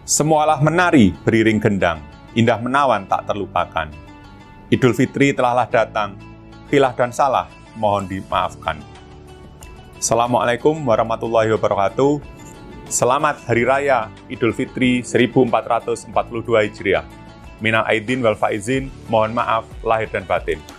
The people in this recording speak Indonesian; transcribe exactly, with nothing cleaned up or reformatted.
Semualah menari beriring gendang, indah menawan tak terlupakan. Idul Fitri telahlah datang, khilaf dan salah mohon dimaafkan. Assalamualaikum warahmatullahi wabarakatuh. Selamat Hari Raya Idul Fitri seribu empat ratus empat puluh dua Hijriah. Minal aidin wal faizin, mohon maaf lahir dan batin.